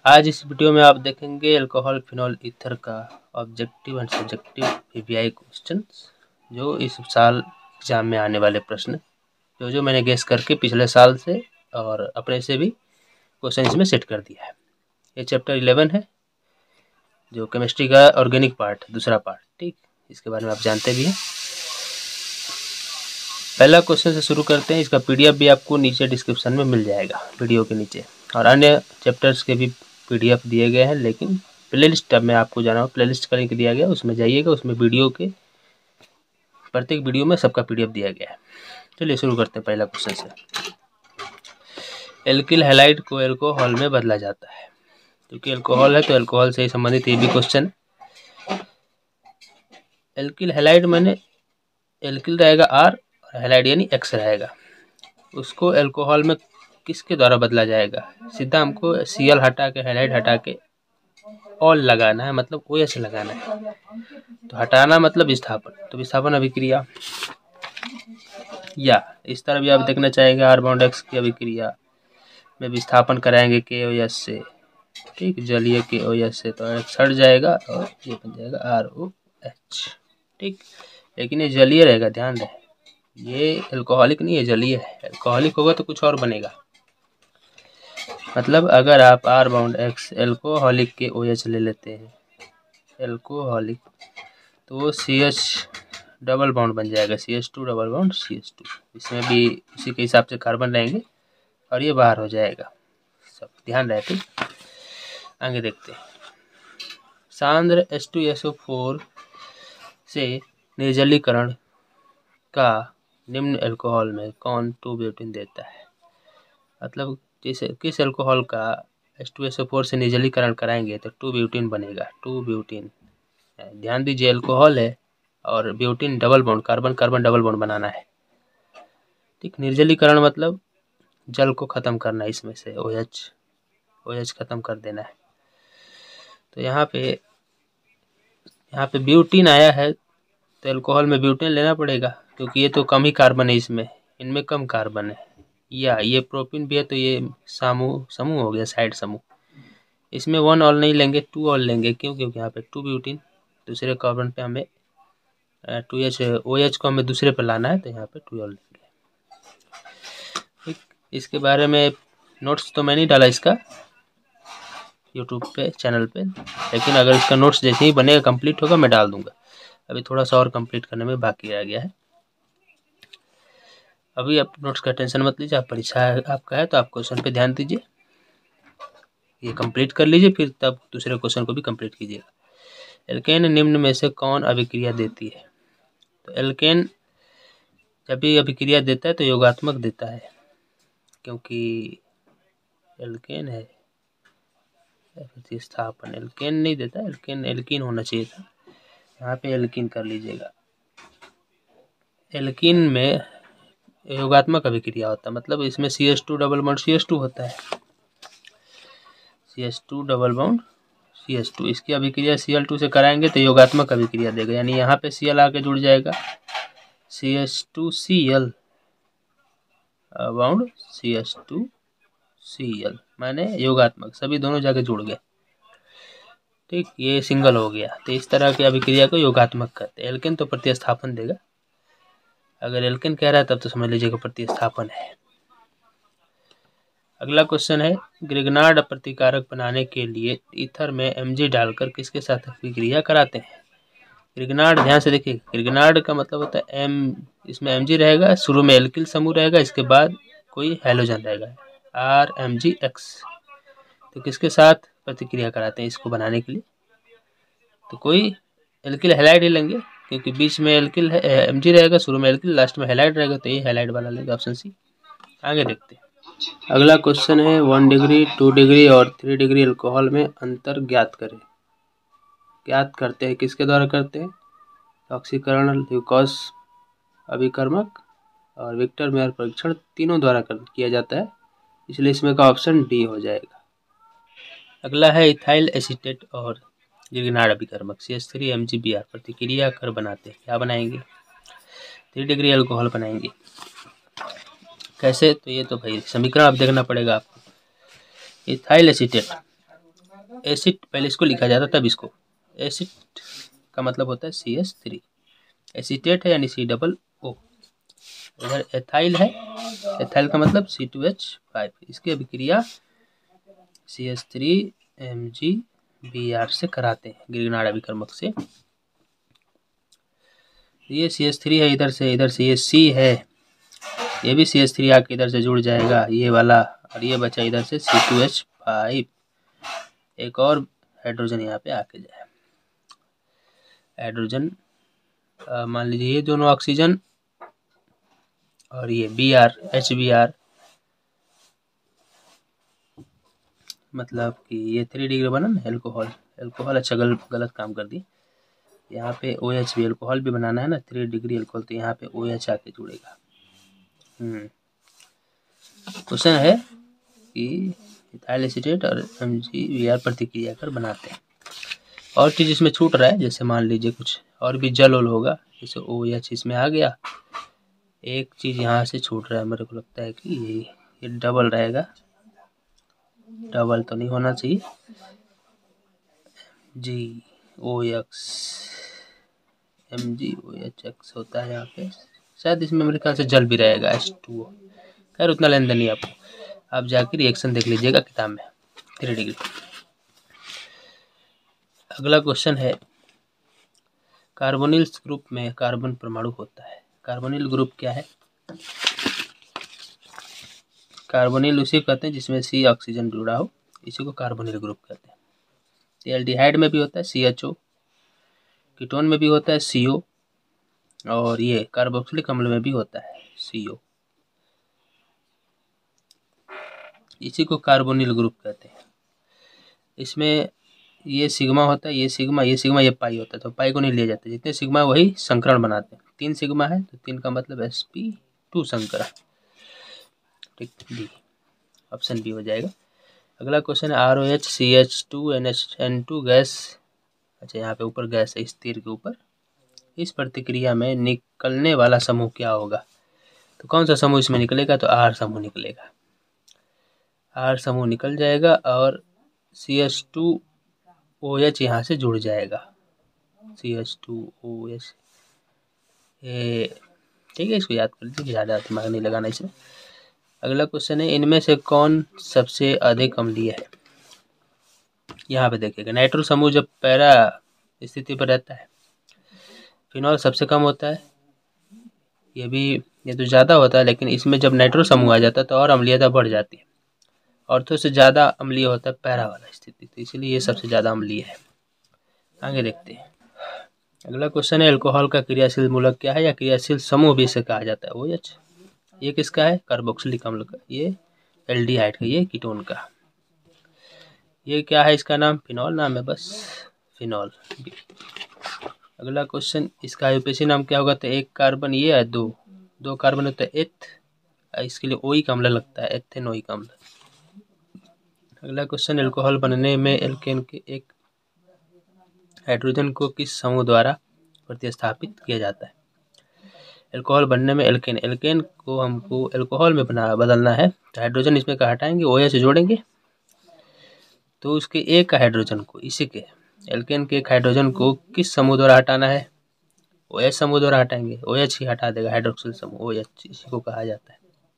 आज इस वीडियो में आप देखेंगे अल्कोहल फिनॉल ईथर का objective and subjective PPI questions, जो इस साल एग्जाम में आने वाले प्रश्न जो मैंने गेस करके पिछले साल से और अपने से भी क्वेश्चन इसमें सेट कर दिया है। ये चैप्टर 11 है, जो केमिस्ट्री का ऑर्गेनिक पार्ट, दूसरा पार्ट। ठीक, इसके बारे में आप जानते भी हैं। पहला क्वेश्चन से शुरू करते हैं। इसका पीडीएफ भी आपको नीचे डिस्क्रिप्शन में मिल जाएगा, वीडियो के नीचे, और अन्य चैप्टर्स के भी पीडीएफ दिए गए हैं। लेकिन प्लेलिस्ट टैब में आपको जाना हो, प्लेलिस्ट का लिंक दिया गया, उसमें जाइएगा, उसमें वीडियो के प्रत्येक वीडियो में सबका पीडीएफ दिया गया है। चलिए शुरू करते हैं पहला क्वेश्चन से। एल्किल हैलाइड को एल्कोहल में बदला जाता है। क्योंकि एल्कोहल है तो एल्कोहल से ही संबंधित ये भी क्वेश्चन। एल्किल हैलाइड माने एल्किल रहेगा आर और हैलाइड यानी एक्स रहेगा। उसको एल्कोहल में किसके द्वारा बदला जाएगा? सीधा हमको सीएल हटा के, हैलाइड हटा के ऑल लगाना है, मतलब OH लगाना है। तो हटाना मतलब विस्थापन, तो विस्थापन अभिक्रिया, या इस तरह भी आप देखना चाहेंगे R बॉन्ड X की अभिक्रिया में विस्थापन कराएंगे KOH से। ठीक, जलीय KOH से, तो X हट जाएगा और ये बन जाएगा ROH। ठीक, लेकिन ये जलीय रहेगा, ध्यान रहे, ये एल्कोहलिक नहीं है, जलीय है। एल्कोहलिक होगा तो कुछ और बनेगा। मतलब अगर आप R बाउंड X एल्कोहलिक के OH ले लेते हैं, एल्कोहलिक, तो वो CH डबल बाउंड बन जाएगा, CH2 डबल बाउंड CH2। इसमें भी उसी के हिसाब से कार्बन रहेंगे और ये बाहर हो जाएगा। सब ध्यान रहे। ठीक, आगे देखते हैं। सांद्र H2SO4 से निर्जलीकरण का निम्न एल्कोहल में कौन 2-ब्यूटेन देता है? मतलब जैसे किस एल्कोहल का H2SO4 से निर्जलीकरण कराएंगे तो 2-ब्यूटेन बनेगा। 2-ब्यूटेन, ध्यान दीजिए, एल्कोहल है और butene double bond, carbon carbon double bond बनाना है। ठीक, निर्जलीकरण मतलब जल को खत्म करना है, इसमें से OH खत्म कर देना है। तो यहाँ पे ब्यूटेन आया है तो एल्कोहल में ब्यूटेन लेना पड़ेगा, क्योंकि ये तो कम ही कार्बन है, इनमें कम कार्बन है। या ये प्रोपीन भी है तो ये समूह हो गया, साइड समूह। इसमें 1 ऑल नहीं लेंगे, 2 ऑल लेंगे। क्यों? क्योंकि यहाँ पे 2-ब्यूटेन, दूसरे कार्बन पे हमें 2H OH को हमें दूसरे पे लाना है, तो यहाँ पे 2 ऑल लेंगे। ठीक, इसके बारे में नोट्स तो मैं नहीं डाला इसका यूट्यूब पे, चैनल पे, लेकिन अगर इसका नोट्स जैसे ही बनेगा, कंप्लीट होगा, मैं डाल दूंगा। अभी थोड़ा सा और कंप्लीट करने में बाकी रह गया है। अभी आप नोट्स का टेंशन मत लीजिए, आप परीक्षा आपका है तो आप क्वेश्चन पे ध्यान दीजिए, ये कंप्लीट कर लीजिए, फिर तब दूसरे क्वेश्चन को भी कंप्लीट कीजिएगा। एल्केन निम्न में से कौन अभिक्रिया देती है? तो एल्केन जब भी अभिक्रिया देता है तो योगात्मक देता है, क्योंकि एल्केन है। प्रतिस्थापन एल्केन नहीं देता, एल्कीन होना चाहिए था। यहाँ पे एल्कीन कर लीजिएगा। एल्कीन में योगात्मक अभिक्रिया होता है, मतलब इसमें CH2 डबल बॉन्ड CH2 होता है, CH2 डबल बाउंड CH2। इसकी अभिक्रिया Cl2 से कराएंगे तो योगात्मक अभिक्रिया देगा, यानी यहाँ पे Cl आके जुड़ जाएगा, CH2Cl बाउंड CH2Cl, माने योगात्मक, सभी दोनों जाके जुड़ गए। ठीक, ये सिंगल हो गया। तो इस तरह की अभिक्रिया को योगात्मक कहते हैं। एल्केन तो प्रतिस्थापन देगा, अगर एल्केन कह रहा है तब तो समझ लीजिएगा प्रतिस्थापन है। अगला क्वेश्चन है, ग्रिग्नार्ड प्रतिकारक बनाने के लिए ईथर में Mg डालकर किसके साथ अभिक्रिया कराते हैं? ग्रिग्नार्ड, ध्यान से देखिए, ग्रिग्नार्ड का मतलब होता है इसमें Mg रहेगा, शुरू में एल्किल समूह रहेगा, इसके बाद कोई हैलोजन रहेगा, RMgX। तो किसके साथ प्रतिक्रिया कराते हैं इसको बनाने के लिए? तो कोई एल्किल हैलाइड ही लेंगे, क्योंकि बीच में एल्किल Mg रहेगा, शुरू में एल्किल, लास्ट में हैलाइड रहेगा, तो ये हैलाइड वाला लेंगे, ऑप्शन सी। आगे देखते हैं। अगला क्वेश्चन है, 1 डिग्री, 2 डिग्री और 3 डिग्री एल्कोहल में अंतर ज्ञात करें। ज्ञात करते हैं, किसके द्वारा करते हैं? ऑक्सीकरण, ल्यूकोस अभिकर्मक और विक्टर मेयर परीक्षण, तीनों द्वारा किया जाता है, इसलिए इसमें का ऑप्शन डी हो जाएगा। अगला है, इथाइल एसीटेट और ग्रिग्नार्ड अभिकर्मक CH3MgBr प्रतिक्रिया कर बनाते हैं। क्या बनाएंगे? 3 डिग्री एल्कोहल बनाएंगे। कैसे? तो ये तो भाई समीकरण आप देखना पड़ेगा आपको। इथाइल एसीटेट एसिड पहले इसको लिखा जाता तब इसको। एसिड का मतलब होता है CH3, एसीटेट है यानी COO। इधर एथाइल है, एथाइल का मतलब C2H5। इसकी अभिक्रिया CH3MgBr से कराते हैं ग्रिग्नार्ड अभिकर्मक से। ये CH3 है, इधर से ये C है, ये भी CH3 आके इधर से जुड़ जाएगा ये वाला, और ये बचा इधर से C2H5। एक और हाइड्रोजन यहाँ पे आके जाए, हाइड्रोजन मान लीजिए ये दोनों ऑक्सीजन और ये Br HBr, मतलब कि ये 3 डिग्री बना ना एल्कोहल। एल्कोहल अच्छा गलत काम कर दी, यहाँ पे OH भी एल्कोहल भी बनाना है ना, 3 डिग्री एल्कोहल, तो यहाँ पे OH आके जुड़ेगा। क्वेश्चन है कि इथाइल एसीटेट और MgBr प्रतिक्रिया कर बनाते हैं। और चीज़ इसमें छूट रहा है, जैसे मान लीजिए कुछ और भी जल ओल होगा, जैसे OH इसमें आ गया, एक चीज़ यहाँ से छूट रहा है, मेरे को लगता है कि ये डबल रहेगा, डबल तो नहीं होना चाहिए, GOX MgOH होता है यहाँ पे, शायद इसमें मेरे ख्याल से जल भी रहेगा H2O। खैर उतना लेन देन नहीं आपको, आप जाके रिएक्शन देख लीजिएगा किताब में 3 डिग्री। अगला क्वेश्चन है, कार्बोनिल ग्रुप में कार्बन परमाणु होता है। कार्बोनिल ग्रुप क्या है? कार्बोनिल उसे कहते हैं जिसमें C ऑक्सीजन जुड़ा हो, इसी को कार्बोनिल ग्रुप कहते हैं। एल्डिहाइड में भी होता है CHO, कीटोन में भी होता है CO, और ये कार्बोक्सिलिक अम्ल में भी होता है CO, इसी को कार्बोनिल ग्रुप कहते हैं। इसमें ये सिग्मा होता है, ये सिग्मा, ये पाई होता है, तो पाई को नहीं ले जाते, जितने सिग्मा वही संकरण बनाते हैं। 3 सिग्मा है तो 3 का मतलब sp2 संकरण, ठीक, डी, ऑप्शन बी हो जाएगा। अगला क्वेश्चन है, ROH CH2NH2 गैस, अच्छा यहाँ पे ऊपर गैस है इस तीर के ऊपर, इस प्रतिक्रिया में निकलने वाला समूह क्या होगा? तो कौन सा समूह इसमें निकलेगा? तो R समूह निकलेगा, R समूह निकल जाएगा और CH2OH यहाँ से जुड़ जाएगा, CH2OH, ठीक है, इसको याद कर लीजिए, ज़्यादा दिमाग नहीं लगाना इसमें। अगला क्वेश्चन है, इनमें से कौन सबसे अधिक अम्लीय है? यहाँ पे देखिएगा, नाइट्रो समूह जब पैरा स्थिति पर रहता है, फिनॉल सबसे कम होता है, ये तो ज़्यादा होता है, लेकिन इसमें जब नाइट्रो समूह आ जाता है तो और अम्लीयता बढ़ जाती है, ऑर्थो से ज़्यादा अम्लीय होता है पैरा वाला स्थिति, तो इसलिए ये सबसे ज़्यादा अम्लीय है। आगे देखते हैं। अगला क्वेश्चन है, अल्कोहल का क्रियाशील मूलक क्या है, या क्रियाशील समूह भी इसे कहा जाता है? OH, ये किसका है? कार्बोक्सिलिक अम्ल का, ये एल्डिहाइड का, ये कीटोन का, ये क्या है? इसका नाम फिनॉल नाम है, बस फिनॉल। अगला क्वेश्चन, इसका आईयूपीएसी नाम क्या होगा? तो एक कार्बन ये है, दो कार्बन होता है एथ, इसके लिए ओइक अम्ल लगता है, एथेनोइक अम्ल। अगला क्वेश्चन, अल्कोहल बनने में एल्केन के एक हाइड्रोजन को किस समूह द्वारा प्रतिस्थापित किया जाता है? अल्कोहल बनने में एल्केन को हमको अल्कोहल में बदलना है, तो हाइड्रोजन इसमें का हटाएंगे, OH जोड़ेंगे, तो उसके एक का हाइड्रोजन को, इसी के एल्केन के एक हाइड्रोजन को किस समूह द्वारा हटाना है? OH समूह द्वारा हटाएंगे, OH ही हटा देगा, हाइड्रोक्सिल समूह OH, इसी को कहा जाता है।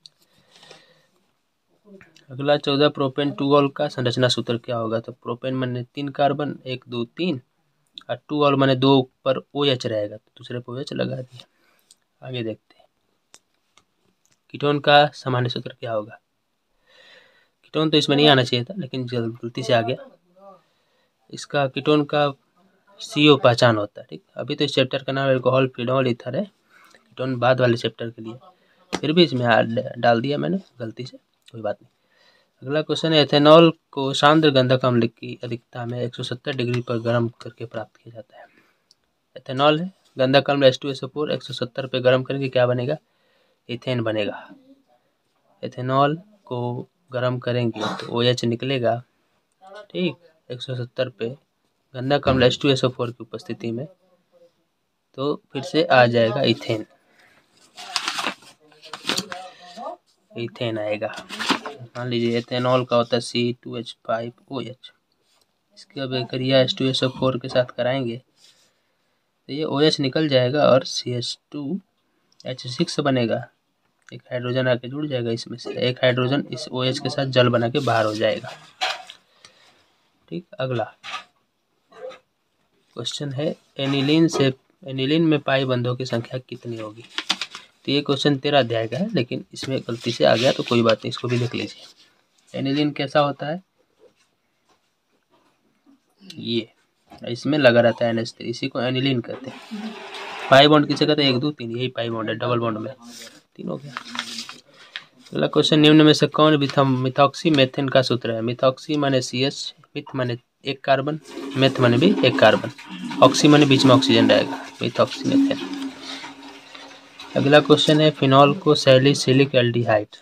अगला 14, प्रोपेन 2 का संरचना सूत्र क्या होगा? तो प्रोपेन माने 3 कार्बन, 1 2 3, और 2 माने 2 पर OH रहेगा, तो दूसरे पर OH लगा दिया। आगे देखते हैं, कीटोन का सामान्य सूत्र क्या होगा? कीटोन तो इसमें नहीं आना चाहिए था, लेकिन गलती से आ गया। इसका कीटोन का CO पहचान होता है, ठीक। अभी तो इस चैप्टर का नाम अल्कोहल फिनॉल ईथर है, कीटोन बाद वाले चैप्टर के लिए, फिर भी इसमें डाल दिया मैंने गलती से, कोई बात नहीं। अगला क्वेश्चन है, एथेनॉल को सांद्र गंधक अम्ल की अधिकता में 170 डिग्री पर गर्म करके प्राप्त किया जाता है। एथेनॉल है, गंधक अम्ल H2SO4, 170 पे गर्म करके क्या बनेगा? इथेन बनेगा। एथेनॉल को गर्म करेंगे तो OH निकलेगा, ठीक, 170 पे गंधक अम्ल H2SO4 की उपस्थिति में, तो फिर से आ जाएगा इथेन, इथेन आएगा। मान लीजिए एथेनॉल का होता है C2H5OH, इसकी अभिक्रिया H2SO4 के साथ कराएंगे तो ये OH निकल जाएगा और CH2H6 बनेगा। एक हाइड्रोजन आके जुड़ जाएगा इसमें से, एक हाइड्रोजन इस OH के साथ जल बना के बाहर हो जाएगा। ठीक, अगला क्वेश्चन है एनिलीन में पाई बंधों की संख्या कितनी होगी। तो ये क्वेश्चन 13 अध्याय का है, लेकिन इसमें गलती से आ गया तो कोई बात नहीं, इसको भी देख लीजिए। एनिलीन कैसा होता है, ये इसमें लगा रहता है NH3, इसी को एनिलीन कहते हैं। पाई बॉन्ड किसे कहते हैं, 1 2 3, यही पाई बॉन्ड है, डबल बॉन्ड में 3 हो गया। अगला क्वेश्चन, निम्न में से कौन मिथॉक्सी मेथेन का सूत्र है। मिथॉक्सी माने CH, मिथ माने एक कार्बन, मेथ माने भी एक कार्बन, ऑक्सी माने बीच में ऑक्सीजन रहेगा, मिथॉक्सी मेथेन। अगला क्वेश्चन है, फिनॉल को सैलिसिलिक एल्डिहाइड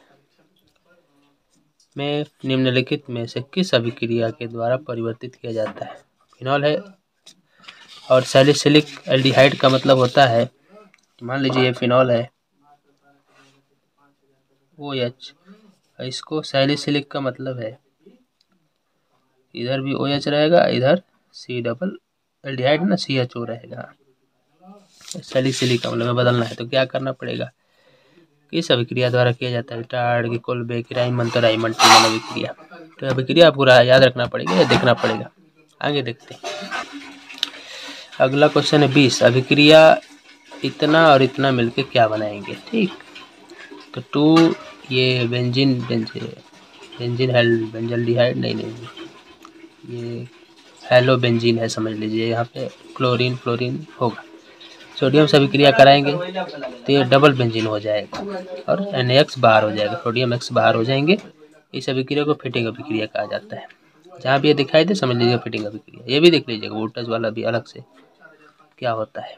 में निम्नलिखित में से किस अभिक्रिया के द्वारा परिवर्तित किया जाता है। फिनॉल है और सैलिसिलिक एल्डिहाइड का मतलब होता है, मान लीजिए ये फिनॉल है OH, इसको सैलिसिलिक का मतलब है इधर भी OH रहेगा, इधर C डबल एल्डिहाइड ना CHO रहेगा। सैलिसिलिक का मतलब बदलना है तो क्या करना पड़ेगा, किस अभिक्रिया द्वारा किया जाता है। टार्ड कोलबेक राइमन तो राइमन टीमन अभिक्रिया। तो अभिक्रिया पूरा याद रखना पड़ेगा या देखना पड़ेगा। आगे देखते हैं। अगला क्वेश्चन है 20, अभिक्रिया इतना और इतना मिलके क्या बनाएंगे। ठीक, तो 2 ये बेंजल्डिहाइड नहीं, ये हेलो बेंजीन है, समझ लीजिए। यहाँ पे क्लोरीन होगा। सोडियम से अभिक्रिया कराएंगे तो ये डबल बेंजीन हो जाएगा और NaX बाहर हो जाएगा, सोडियम X बाहर हो जाएंगे। इस अभिक्रिया को फिटिंग अभिक्रिया कहा जाता है। जहाँ भी ये दिखाई दे समझ लीजिएगा फिटिंग अभिक्रिया। ये भी देख लीजिएगा वोल्टेज वाला भी अलग से क्या होता है।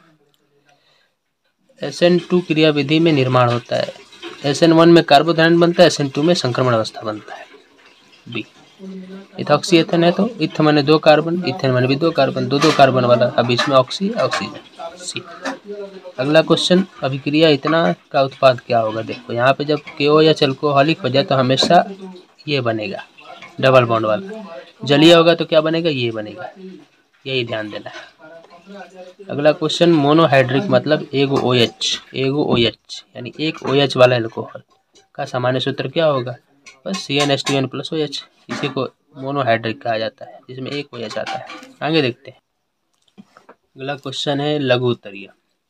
SN2 क्रिया विधि में निर्माण होता है। SN1 में कार्बोधन बनता है, SN2 में संक्रमण अवस्था बनता है। बी, इथॉक्सी एथेन है तो इथ माने 2 कार्बन, इथेन माने भी 2 कार्बन, 2 कार्बन वाला, अब इसमें ऑक्सीजन। सी, अगला क्वेश्चन, अभिक्रिया इतना का उत्पाद क्या होगा। देखो यहाँ पे जब KOH अल्कोहलिक हो जाए तो हमेशा ये बनेगा डबल बॉन्ड वाला, जलीय होगा तो क्या बनेगा, ये बनेगा, यही ध्यान देना है। अगला क्वेश्चन, मोनोहाइड्रिक मतलब एगो OH यानी एक OH वाला एल्कोहल का सामान्य सूत्र क्या होगा, बस CnH2n + OH। इसी को मोनोहाइड्रिक कहा जाता है, जिसमें एक OH आता है। आगे देखते हैं। अगला क्वेश्चन है लघु उत्तरीय।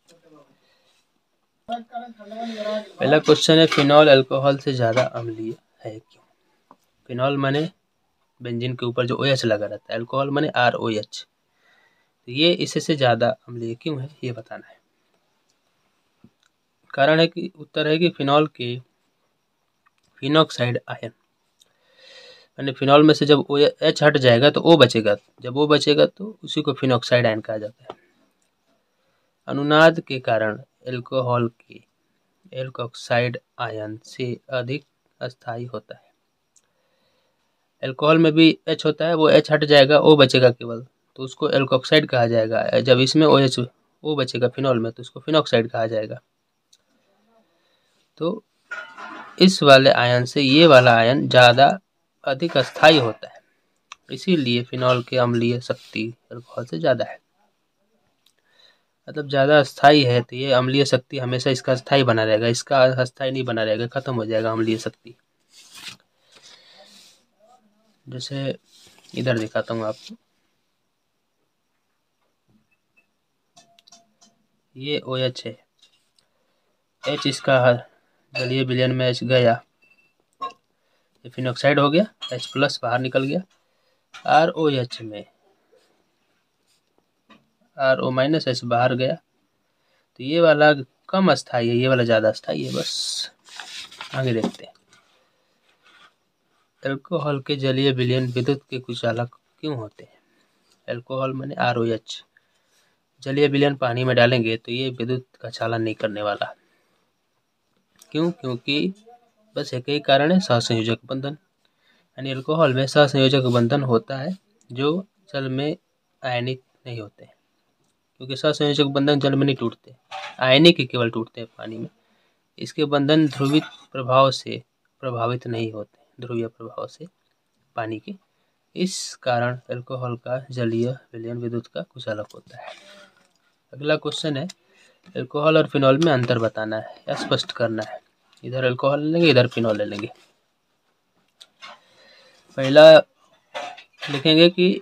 पहला क्वेश्चन है, फिनॉल अल्कोहल से ज़्यादा अम्लीय है क्यों। फिनॉल माने बेंजीन के ऊपर जो OH लगा रहता है, अल्कोहल माने ROH, तो ये इससे से ज़्यादा अम्लीय क्यों है ये बताना है। कारण है कि उत्तर है कि फिनॉल के फिनॉक्साइड आयन, यानी फिनॉल में से जब H हट जाएगा तो O बचेगा, जब O बचेगा तो उसी को फिनॉक्साइड आयन कहा जाता है। अनुनाद के कारण एल्कोहल के एल्कोक्साइड आयन से अधिक अस्थायी होता है। एल्कोहल में भी H होता है, वो H हट जाएगा, O बचेगा केवल, तो उसको एल्कोक्साइड कहा जाएगा। जब इसमें O बचेगा फिनॉल में तो उसको फिनॉक्साइड कहा जाएगा। तो इस वाले आयन से ये वाला आयन ज़्यादा अधिक अस्थायी होता है, इसीलिए फिनॉल की अम्लीय शक्ति अल्कोहल से ज़्यादा है। मतलब ज़्यादा अस्थायी है तो ये अम्लीय शक्ति हमेशा इसका अस्थायी बना रहेगा, इसका अस्थायी नहीं बना रहेगा, खत्म हो जाएगा अम्लीय शक्ति। जैसे इधर दिखाता हूँ आपको, ये OH है, H इसका जलीय विलयन में H गया, ये फिनॉक्साइड हो गया, H+ बाहर निकल गया, ROH में RO- बाहर गया, तो ये वाला कम अस्थायी है, ये वाला ज़्यादा अस्थायी है। बस आगे देखते हैं। एल्कोहल के जलीय विलयन विद्युत के कुचालक क्यों होते हैं। एल्कोहल माने ROH, जलीय विलयन पानी में डालेंगे तो ये विद्युत का चालन नहीं करने वाला। क्यों, क्योंकि बस एक ही कारण है, सहसंयोजक बंधन, यानी अल्कोहल में सहसंयोजक बंधन होता है जो जल में आयनिक नहीं होते हैं, क्योंकि सहसंयोजक बंधन जल में नहीं टूटते, आयनिक ही केवल टूटते हैं पानी में। इसके बंधन ध्रुवित प्रभाव से प्रभावित नहीं होते, ध्रुवीय प्रभाव से पानी के इस कारण अल्कोहल का जलीय विलयन विद्युत का कुचालक होता है। अगला क्वेश्चन है, अल्कोहल और फिनॉल में अंतर बताना है या स्पष्ट करना है। इधर अल्कोहल ले लेंगे, इधर फिनॉल ले लेंगे। पहला लिखेंगे कि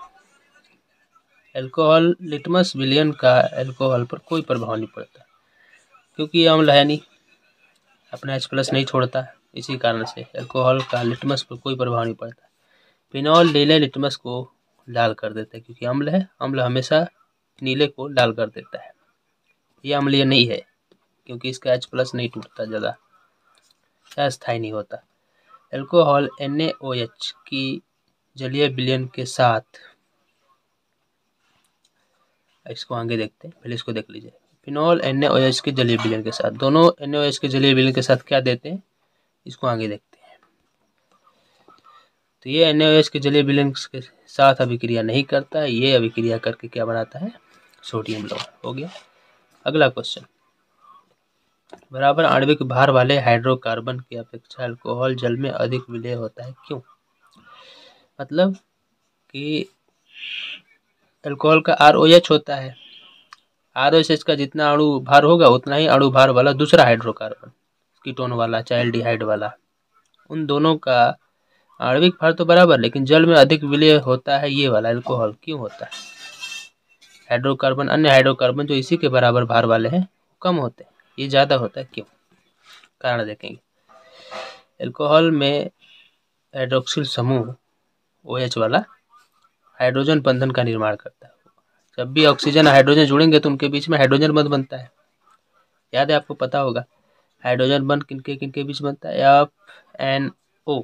अल्कोहल लिटमस विलयन का अल्कोहल पर कोई प्रभाव नहीं पड़ता, क्योंकि ये अम्ल है नहीं, अपना H+ नहीं छोड़ता, इसी कारण से अल्कोहल का लिटमस पर कोई प्रभाव नहीं पड़ता। फिनॉल नीले लिटमस को लाल कर देता है, क्योंकि अम्ल है, अम्ल हमेशा नीले को लाल कर देता है। ये अम्लीय नहीं है, क्योंकि इसका H+ नहीं टूटता ज़्यादा, अस्थायी नहीं होता। अल्कोहल NaOH की जलीय विलयन के साथ, इसको आगे देखते हैं, पहले इसको देख लीजिए। फिनॉल NaOH के जलीय विलयन के साथ, दोनों NaOH के जलीय विलयन के साथ क्या देते हैं, इसको आगे देखते हैं। तो ये NaOH के जलीय विलयन के साथ अभिक्रिया नहीं करता, ये अभिक्रिया करके क्या बनाता है, सोडियम लवण। हो गया। अगला क्वेश्चन, बराबर आणविक भार वाले हाइड्रोकार्बन की अपेक्षा अल्कोहल जल में अधिक विलय होता है, क्यों? मतलब कि अल्कोहल का ROH होता है, ROH का जितना अणु भार होगा उतना ही अणु भार वाला दूसरा हाइड्रोकार्बन, कीटोन वाला चाहे एल्डिहाइड वाला, उन दोनों का आणविक भार तो बराबर, लेकिन जल में अधिक विलय होता है ये वाला अल्कोहल। क्यों होता है? हाइड्रोकार्बन, अन्य हाइड्रोकार्बन जो इसी के बराबर भार वाले हैं कम होते हैं, ये ज़्यादा होता है, क्यों? कारण देखेंगे। अल्कोहल में हाइड्रोक्सिल समूह OH वाला हाइड्रोजन बंधन का निर्माण करता है। जब भी ऑक्सीजन हाइड्रोजन जुड़ेंगे तो उनके बीच में हाइड्रोजन बंध बनता है, याद है आपको, पता होगा। हाइड्रोजन बंध किनके किनके बीच बनता है, FNO।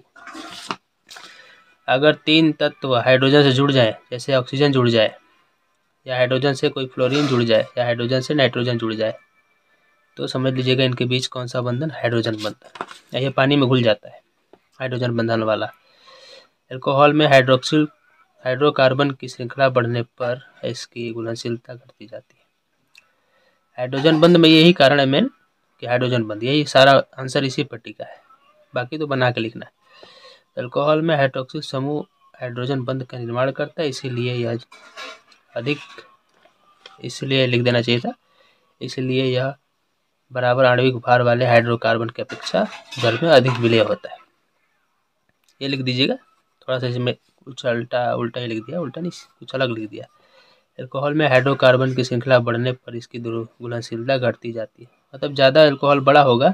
अगर 3 तत्व हाइड्रोजन से जुड़ जाए, जैसे ऑक्सीजन जुड़ जाए, या हाइड्रोजन से कोई फ्लोरीन जुड़ जाए, या हाइड्रोजन से नाइट्रोजन जुड़ जाए, तो समझ लीजिएगा इनके बीच कौन सा बंधन, हाइड्रोजन बंधन। या ये पानी में घुल जाता है हाइड्रोजन बंधन वाला। अल्कोहल में हाइड्रोकार्बन की श्रृंखला बढ़ने पर इसकी घुलनशीलता घटती जाती है। हाइड्रोजन बंध में यही कारण है मेन, कि हाइड्रोजन बंध, यही सारा आंसर इसी पर टिका है, बाकी तो बना के लिखना है। अल्कोहल में हाइड्रोक्सिल समूह हाइड्रोजन बंध का निर्माण करता है, इसीलिए यह अधिक, इसलिए लिख देना चाहिए था, इसलिए यह बराबर आणविक भार वाले हाइड्रोकार्बन की अपेक्षा जल में अधिक विलय होता है। ये लिख दीजिएगा, थोड़ा सा इसमें कुछ उल्टा ही लिख दिया, उल्टा नहीं, कुछ अलग लिख दिया। अल्कोहल में हाइड्रोकार्बन की श्रृंखला बढ़ने पर इसकी घुलनशीलता घटती जाती है, मतलब ज़्यादा अल्कोहल बड़ा होगा,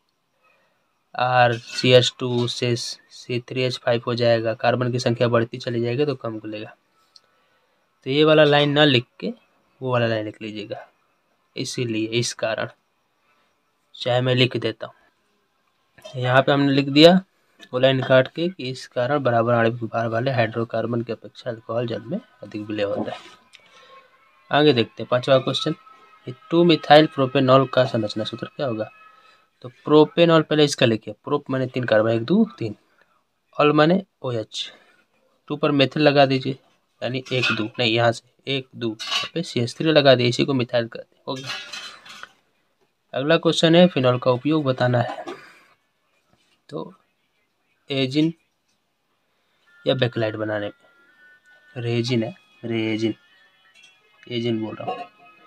RCH2 से C3H5 हो जाएगा, कार्बन की संख्या बढ़ती चली जाएगी तो कम घुलेगा। तो ये वाला लाइन ना लिख के वो वाला लाइन लिख लीजिएगा, इसीलिए इस कारण, चाहे मैं लिख देता हूँ, यहाँ पे हमने लिख दिया वो लाइन काट के कि इस कारण बराबर आणविक भार वाले हाइड्रोकार्बन की अपेक्षा अल्कोहल जल में अधिक विलय होता है। आगे देखते हैं 5वां क्वेश्चन, 2-मिथाइल प्रोपेनॉल का संरचना सूत्र क्या होगा? तो प्रोपेनॉल, पहले इसका लिखिए, प्रोप माने 3 कार्बन, 1 2 3, ऑल माने OH, 2 पर मेथिल लगा दीजिए, यानी 1 2, नहीं यहाँ से 1 2 पे CH3 लगा दिए, इसी को मिथाइल कहते हैं। हो गया। अगला क्वेश्चन है, फिनॉल का उपयोग बताना है। तो एजिन या बेक्लाइट बनाने में, रेजिन है, रेजिन, एजिन बोल रहा हूँ।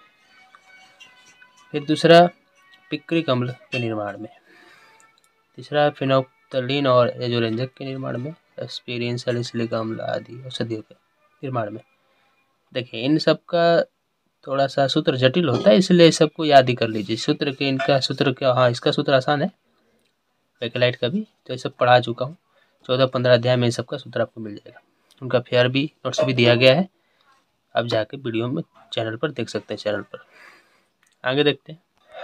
फिर दूसरा पिक्रिक अम्ल के निर्माण में, तीसरा फिनोप्थलीन और एजोरेंजक के निर्माण में, एस्पिरिन, सैलिसिलिक अम्ल आदि औषधियों के निर्माण में। देखिए इन सब का थोड़ा सा सूत्र जटिल होता है, इसलिए सबको याद ही कर लीजिए। सूत्र के, इनका सूत्र क्या, हाँ इसका सूत्र आसान है, बेक्लाइट का भी, तो ये सब पढ़ा चुका हूँ, 14-15 अध्याय में इन सबका सूत्र आपको मिल जाएगा। उनका फेयर भी नोट्स भी दिया गया है, आप जाके वीडियो में चैनल पर देख सकते हैं, चैनल पर। आगे देखते हैं।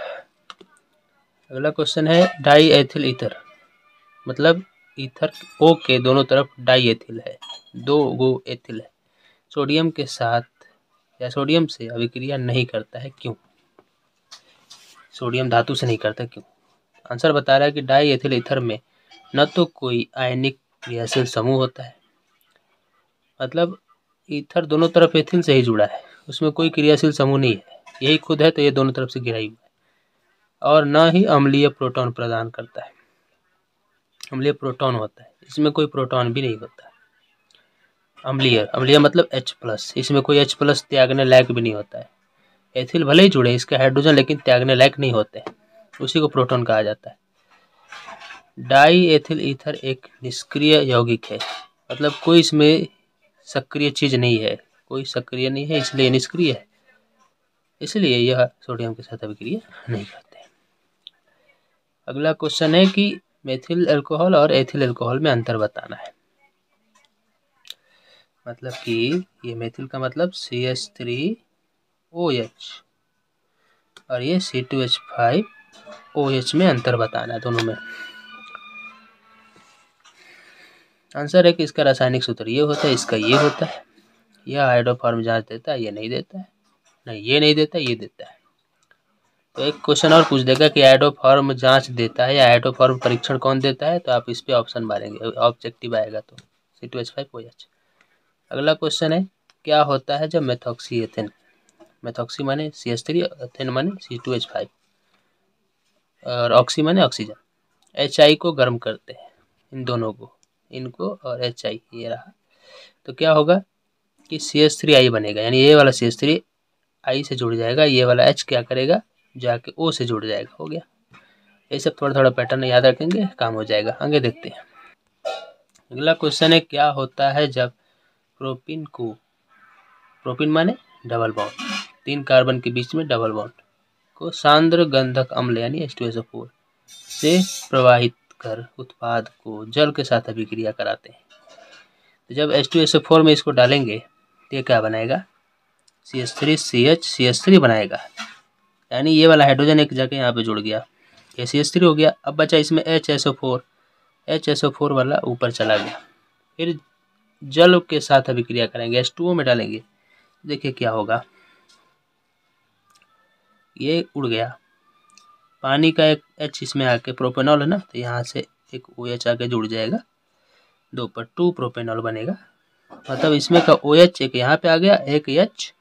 अगला क्वेश्चन है, डाई एथिल ईथर, मतलब ईथर O के दोनों तरफ डाई एथिल है, 2 गो एथिल है, सोडियम के साथ या सोडियम से अभिक्रिया नहीं करता है, क्यों? सोडियम धातु से नहीं करता, क्यों? आंसर बता रहा है कि डाई एथिल ईथर में न तो कोई आयनिक क्रियाशील समूह होता है, मतलब ईथर दोनों तरफ एथिल से ही जुड़ा है, उसमें कोई क्रियाशील समूह नहीं है, यही खुद है तो ये दोनों तरफ से घिरा हुआ है, और न ही अम्लीय प्रोटॉन प्रदान करता है, अम्लीय प्रोटॉन होता है, इसमें कोई प्रोटॉन भी नहीं होता। अम्लीय, अम्लीय मतलब H+, इसमें कोई H+ त्यागने लायक भी नहीं होता है। एथिल भले ही जुड़े इसके हाइड्रोजन, लेकिन त्यागने लायक नहीं होते, उसी को प्रोटॉन कहा जाता है। डाई एथिल ईथर एक निष्क्रिय यौगिक है, मतलब कोई इसमें सक्रिय चीज नहीं है, कोई सक्रिय नहीं है, इसलिए निष्क्रिय है, इसलिए यह सोडियम के साथ अभिक्रिया नहीं करते। अगला क्वेश्चन है कि मेथिल अल्कोहल और एथिल अल्कोहल में अंतर बताना है। मतलब कि ये मेथिल का मतलब CH3OH और ये C2H5OH में अंतर बताना है दोनों में। आंसर है कि इसका रासायनिक सूत्र ये होता है, इसका ये होता है। यह हाइड्रोफॉर्म जांच देता है, ये नहीं देता है, नहीं ये नहीं देता, ये देता है। तो एक क्वेश्चन और पूछ देगा कि हाइड्रोफॉर्म जांच देता है या हाइड्रोफॉर्म परीक्षण कौन देता है, तो आप इस पे ऑप्शन मारेंगे, ऑब्जेक्टिव आएगा तो C2H5OH। अगला क्वेश्चन है क्या होता है जब मेथॉक्सी एथेन, मेथॉक्सी माने CH3, एथेन माने C2H5 और ऑक्सी माने ऑक्सीजन, HI को गर्म करते हैं, इन दोनों को, इनको और HI ये रहा, तो क्या होगा कि CH3I बनेगा, यानी ये वाला CH3I से जुड़ जाएगा, ये वाला H क्या करेगा जाके O से जुड़ जाएगा, हो गया। ये सब थोड़ा थोड़ा पैटर्न याद रखेंगे, काम हो जाएगा। आगे देखते हैं। अगला क्वेश्चन है क्या होता है जब प्रोपीन को, प्रोपीन माने डबल बॉन्ड, 3 कार्बन के बीच में डबल बॉन्ड को सांद्र गंधक अम्ल यानी H2SO4 से प्रवाहित कर उत्पाद को जल के साथ अभिक्रिया कराते हैं। तो जब H2SO4 में इसको डालेंगे तो ये क्या बनाएगा, CH3CH बनाएगा, यानी ये वाला हाइड्रोजन एक जगह यहाँ पे जुड़ गया, ये CH3 हो गया। अब बचा इसमें HSO4 वाला ऊपर चला गया, फिर जल के साथ अभिक्रिया करेंगे, H2O में डालेंगे, देखिए क्या होगा, ये उड़ गया, पानी का एक H इसमें आके प्रोपेनॉल है ना, तो यहाँ से एक OH आके जुड़ जाएगा, 2 पर 2 प्रोपेनॉल बनेगा, मतलब इसमें का OH एक यहाँ पे आ गया, एक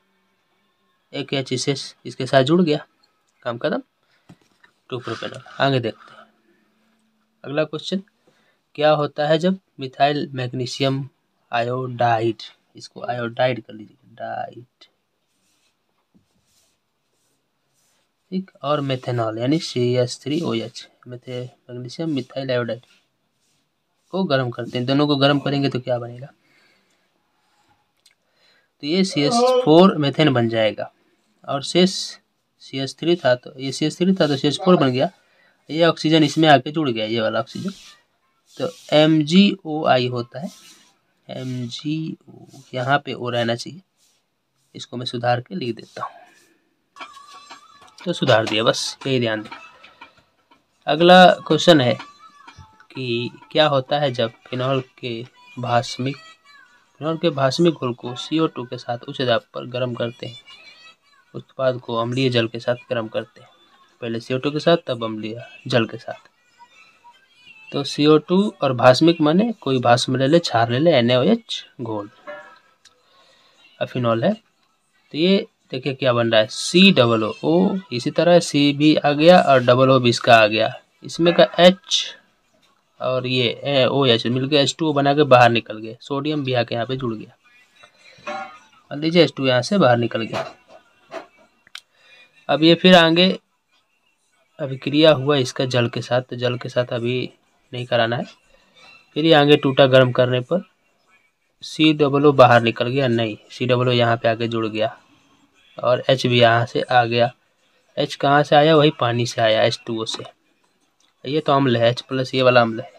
H इसे इसके साथ जुड़ गया, काम खत्म, 2 प्रोपेनॉल। आगे देखते हैं। अगला क्वेश्चन क्या होता है जब मिथाइल मैग्नीशियम आयोडाइड, इसको आयोडाइड कर लीजिए, डाइड, ठीक, और मेथेनॉल यानी CH3OH, मैग्नीशियम मिथाइल आयोडाइड को गर्म करते हैं, दोनों को गर्म करेंगे तो क्या बनेगा, तो ये CH4 मेथेन बन जाएगा, और शेष CH3 था तो ये CH3 था तो CH4 बन गया, ये ऑक्सीजन इसमें आके जुड़ गया, ये वाला ऑक्सीजन, तो MgOI होता है, MgO, यहाँ पे O रहना चाहिए, इसको मैं सुधार के लिख देता हूँ, तो सुधार दिया, बस यही ध्यान दें। अगला क्वेश्चन है कि क्या होता है जब फिनॉल के भास्मिक घोल को CO2 के साथ उच्च दाब पर गर्म करते हैं, उत्पाद को अम्लीय जल के साथ गर्म करते हैं, पहले CO2 के साथ तब अम्लीय जल के साथ, तो CO2 और भास्मिक माने कोई भास्म ले ले, क्षार ले ले, NaOH घोल, फिनॉल है, तो ये देखिए क्या बन रहा है, COO, इसी तरह C भी आ गया और O भी इसका आ गया, इसमें का H और ये OH मिलकर H2O बना के बाहर निकल गए, सोडियम भी आके यहाँ पे जुड़ गया, मान लीजिए H2 यहाँ से बाहर निकल गया। अब ये फिर आगे अभिक्रिया हुआ इसका जल के साथ, तो जल के साथ अभी नहीं कराना है, फिर ये आगे टूटा गर्म करने पर COO बाहर निकल गया, नहीं COO यहाँ पे आके जुड़ गया और H भी यहाँ से आ गया, H कहाँ से आया, वही पानी से आया, H2O से, ये तो अम्ल है H+, ये वाला अम्ल है।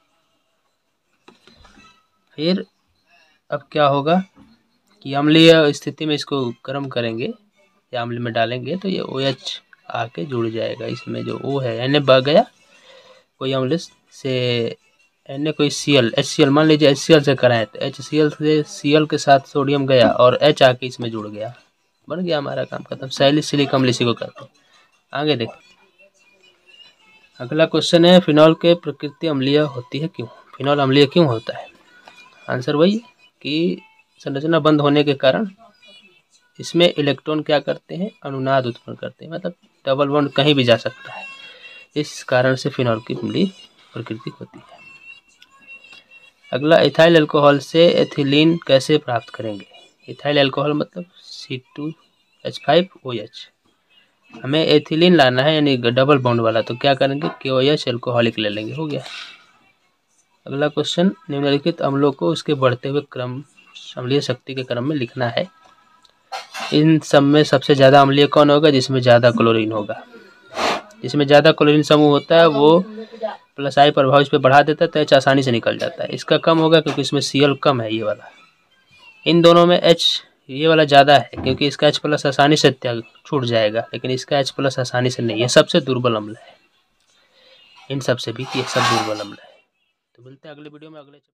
फिर अब क्या होगा कि अम्लीय स्थिति में इसको गर्म करेंगे या अम्ल में डालेंगे तो ये OH आके जुड़ जाएगा, इसमें जो O है Na बह गया, कोई अम्ल से Na कोई Cl HCl, मान लीजिए HCl से कराएं तो HCl से Cl के साथ सोडियम गया और H आके इसमें जुड़ गया, बन गया हमारा काम खत्म, सैलिसिलिक अम्ल इसी को कहते हैं। आगे देखते, अगला क्वेश्चन है फिनॉल के प्रकृति अम्लीय होती है क्यों, फिनॉल अम्लीय क्यों होता है, आंसर वही कि संरचना बंद होने के कारण इसमें इलेक्ट्रॉन क्या करते हैं, अनुनाद उत्पन्न करते हैं, मतलब डबल बॉन्ड कहीं भी जा सकता है, इस कारण से फिनॉल की अम्लीय प्रकृति होती है। अगला, इथाइल अल्कोहल से एथिलीन कैसे प्राप्त करेंगे। इथाइल अल्कोहल मतलब C2H5OH। हमें एथिलीन लाना है यानी डबल बॉन्ड वाला, तो क्या करेंगे, KOH अल्कोहलिक ले लेंगे, हो गया। अगला क्वेश्चन, निम्नलिखित अम्लों को उसके बढ़ते हुए क्रम अम्लीय शक्ति के क्रम में लिखना है। इन सब में सबसे ज़्यादा अम्लीय कौन होगा, जिसमें ज़्यादा क्लोरीन होगा। जिसमें ज़्यादा क्लोरीन समूह होता है वो प्लस आई प्रभाव इस पर बढ़ा देता है तो H आसानी से निकल जाता है। इसका कम होगा क्योंकि इसमें Cl कम है, ये वाला। इन दोनों में H ये वाला ज़्यादा है क्योंकि इसका H प्लस आसानी से त्याग छूट जाएगा, लेकिन इसका H प्लस आसानी से नहीं है। सबसे दुर्बल अम्ल है इन सबसे भी, ये सब दुर्बल अम्ल है। तो मिलते हैं अगले वीडियो में अगले